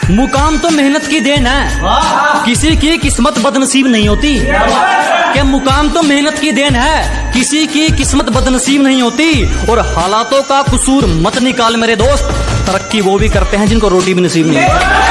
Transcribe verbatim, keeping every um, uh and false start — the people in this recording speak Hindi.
मुकाम तो मेहनत की देन है, किसी की किस्मत बदनसीब नहीं होती। कि मुकाम तो मेहनत की देन है, किसी की किस्मत बदनसीब नहीं होती। और हालातों का कसूर मत निकाल मेरे दोस्त, तरक्की वो भी करते हैं जिनको रोटी भी नसीब नहीं होती।